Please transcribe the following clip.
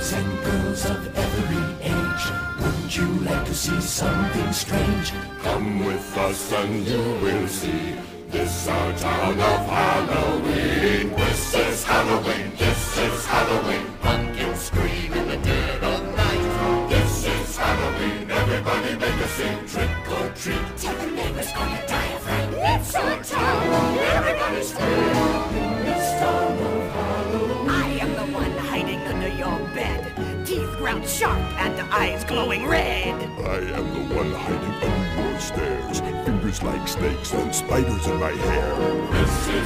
boys and girls of every age, wouldn't you like to see something strange? Come with us and you will see. This our town of Halloween. This is Halloween. This is Halloween. Pumpkins scream in the dead of night. This is Halloween. Everybody make a scene. Trick or treat. Tell the neighbors gonna die of rain. It's our town. Everybody scream. This town of Halloween. I am the one hiding under your bed, teeth ground sharp and eyes glowing red. I am the one hiding under your stairs, fingers like snakes and spiders in my hair. This is